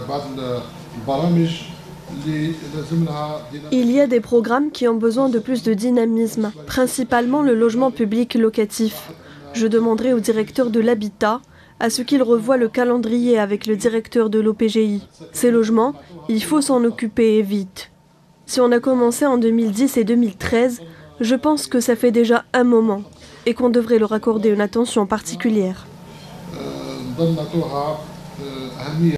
Il y a des programmes qui ont besoin de plus de dynamisme, principalement le logement public locatif. Je demanderai au directeur de l'habitat à ce qu'il revoie le calendrier avec le directeur de l'OPGI. Ces logements, il faut s'en occuper et vite. Si on a commencé en 2010 et 2013, je pense que ça fait déjà un moment et qu'on devrait leur accorder une attention particulière.